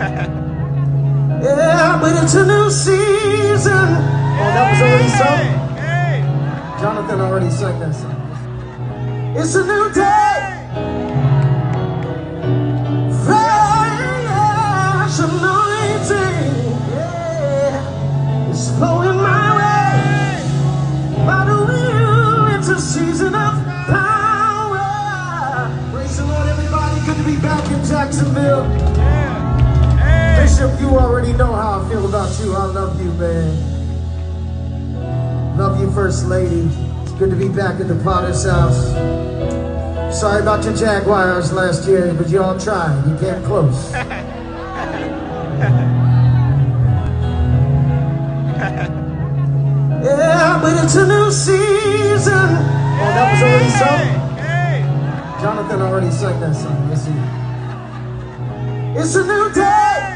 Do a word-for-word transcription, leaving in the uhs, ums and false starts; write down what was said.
Yeah, but it's a new season. Oh, that was already sung? Jonathan already sang that song. It's a new day. Fresh anointing. Yeah, it's flowing my way. By the will, it's a season of power. Praise the Lord, everybody. Good to be back in Jacksonville. Bishop, you already know how I feel about you. I love you, man. Love you, First Lady. It's good to be back at the Potter's house. Sorry about your Jaguars last year, but you all tried. You came close. Yeah, but it's a new season. Oh, that was already sung? Jonathan already sang that song. Yes, he. It's a new day.